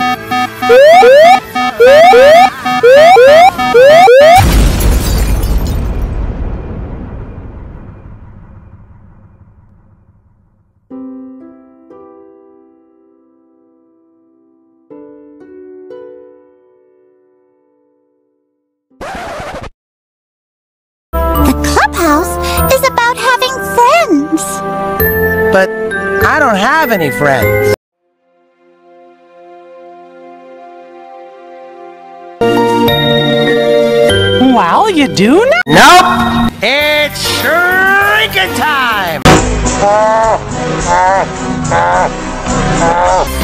Is about having friends. But I don't have any friends. Well, you do now? Nope! It's shrinking time!